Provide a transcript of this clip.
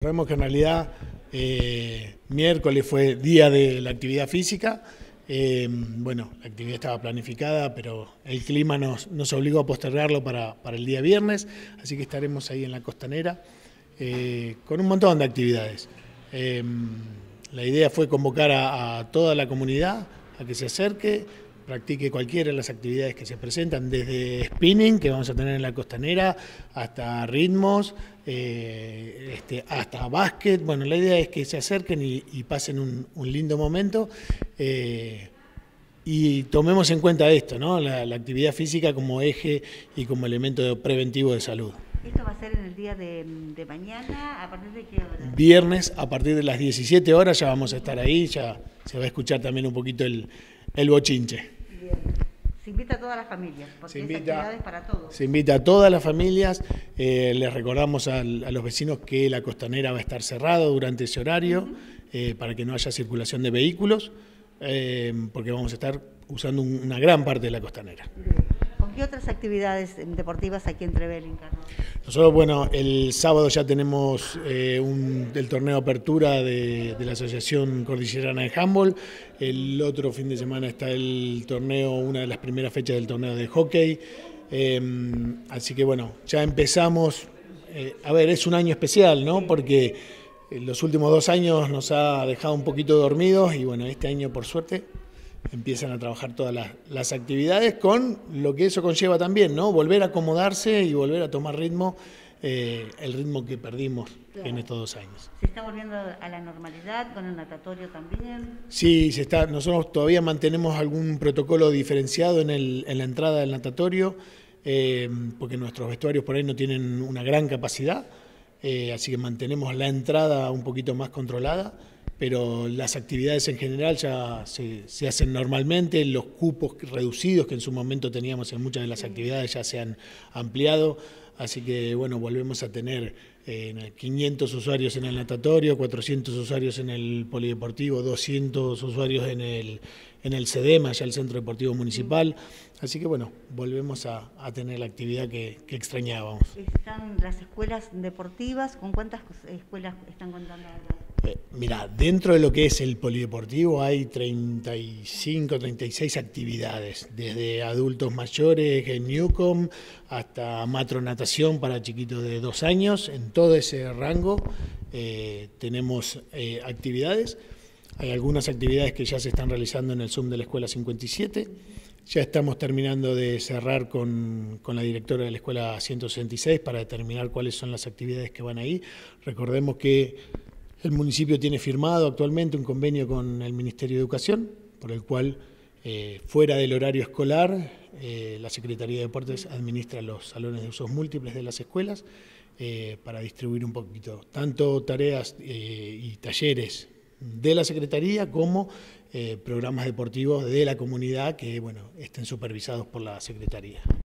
Sabemos que en realidad miércoles fue día de la actividad física. Bueno, la actividad estaba planificada, pero el clima nos obligó a postergarlo para el día viernes, así que estaremos ahí en la Costanera con un montón de actividades. La idea fue convocar a toda la comunidad a que se acerque, practique cualquiera de las actividades que se presentan, desde spinning, que vamos a tener en la Costanera, hasta ritmos, hasta básquet. Bueno, la idea es que se acerquen y pasen un lindo momento y tomemos en cuenta esto, ¿no? La actividad física como eje y como elemento preventivo de salud. ¿Esto va a ser en el día de mañana? ¿A partir de qué hora? Viernes, a partir de las 17 horas ya vamos a estar ahí, ya se va a escuchar también un poquito el bochinche. Bien. Se invita a todas las familias, porque es actividades para todos. Se invita a todas las familias, les recordamos a los vecinos que la Costanera va a estar cerrada durante ese horario, para que no haya circulación de vehículos, porque vamos a estar usando una gran parte de la Costanera. ¿Con qué otras actividades deportivas aquí en Trevelin, Carlos? Nosotros, bueno, el sábado ya tenemos el torneo apertura de la Asociación Cordillerana de Handball. El otro fin de semana está el torneo, una de las primeras fechas del torneo de hockey. Así que bueno, ya empezamos. A ver, es un año especial, ¿no? Porque los últimos 2 años nos ha dejado un poquito dormidos y bueno, este año por suerte empiezan a trabajar todas las actividades con lo que eso conlleva también, ¿no? Volver a acomodarse y volver a tomar ritmo, el ritmo que perdimos en estos 2 años. ¿Se está volviendo a la normalidad con el natatorio también? Sí, se está. Nosotros todavía mantenemos algún protocolo diferenciado en la entrada del natatorio, porque nuestros vestuarios por ahí no tienen una gran capacidad, así que mantenemos la entrada un poquito más controlada. Pero las actividades en general ya se hacen normalmente, los cupos reducidos que en su momento teníamos en muchas de las actividades ya se han ampliado, así que bueno, volvemos a tener 500 usuarios en el natatorio, 400 usuarios en el polideportivo, 200 usuarios en el CEDEMA, ya el Centro Deportivo Municipal, así que bueno, volvemos a tener la actividad que extrañábamos. ¿Están las escuelas deportivas? ¿Con cuántas escuelas están contando ahora? Mira, dentro de lo que es el polideportivo hay 35, 36 actividades, desde adultos mayores en Newcom hasta matronatación para chiquitos de 2 años. En todo ese rango tenemos actividades. Hay algunas actividades que ya se están realizando en el Zoom de la Escuela 57. Ya estamos terminando de cerrar con la directora de la Escuela 166 para determinar cuáles son las actividades que van ahí. Recordemos que el municipio tiene firmado actualmente un convenio con el Ministerio de Educación, por el cual, fuera del horario escolar, la Secretaría de Deportes administra los salones de usos múltiples de las escuelas para distribuir un poquito, tanto tareas y talleres de la Secretaría como programas deportivos de la comunidad que bueno, estén supervisados por la Secretaría.